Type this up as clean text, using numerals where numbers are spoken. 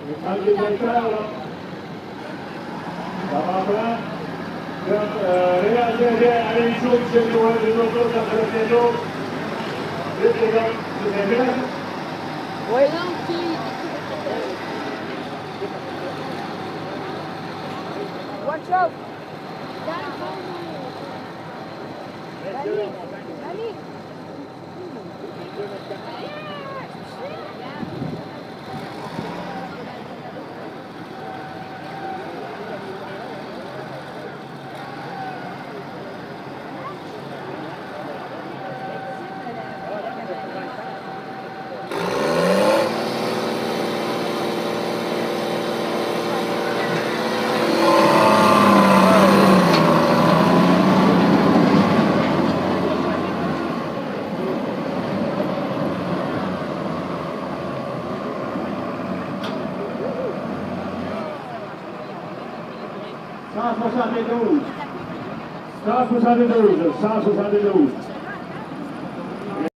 Anche del Paolo. Tamamına. Realde Ali çok seviyor. Doktor da Fernando. Bir de Zebra. Watch out! Dani! Sağ 172. Sağ 172.